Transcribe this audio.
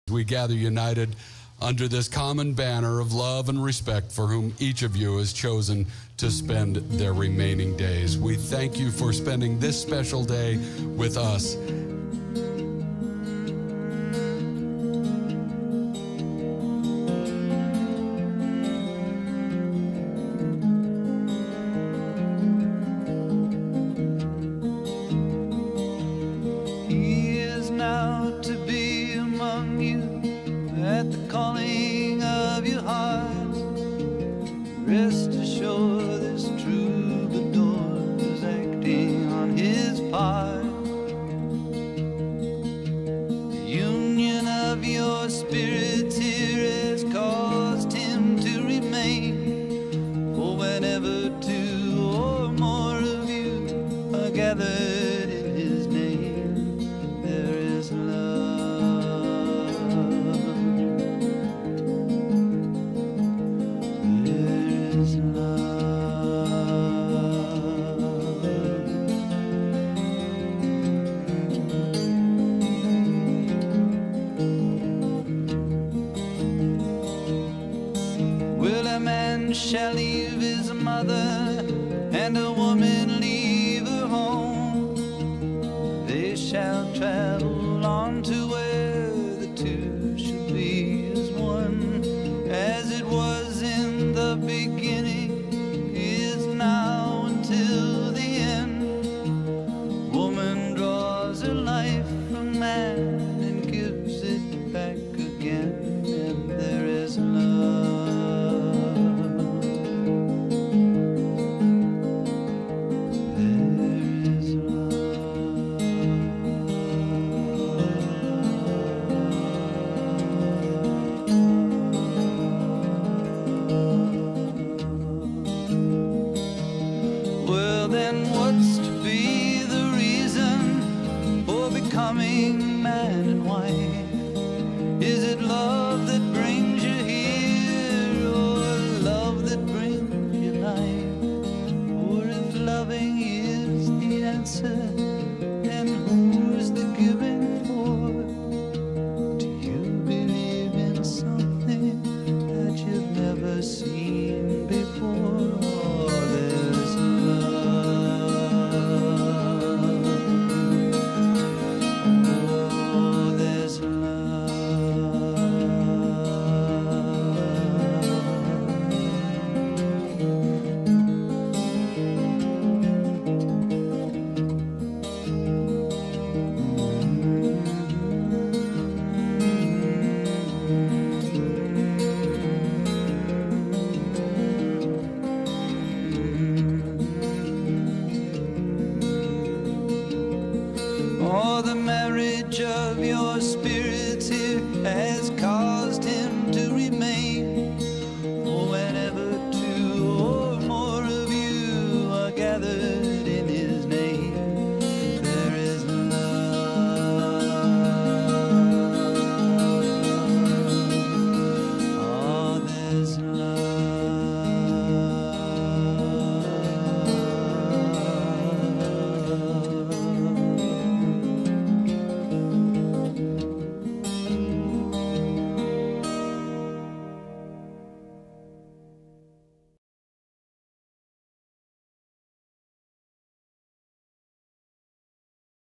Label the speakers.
Speaker 1: We gather united under this common banner of love and respect for whom each of you has chosen to spend their remaining days. We thank you for spending this special day with us.
Speaker 2: He is now to be among you at the calling of your hearts. Rest assured this troubadour is acting on his part. The union of your spirits here has caused him to remain. For whenever two or more of you are gathered in his name, there is love. Shall leave his mother, and a woman leave her home. They shall travel on to where the two shall be as one. As it was in the beginning, is now until the end. Woman draws her life from man and gives it back again, and there is love. Becoming man and wife? Is it love that brings you here, or love that brings you life? Or if loving is the answer, then who's the giving for? Do you believe in something that you've never seen before? Oh, there's of your spirit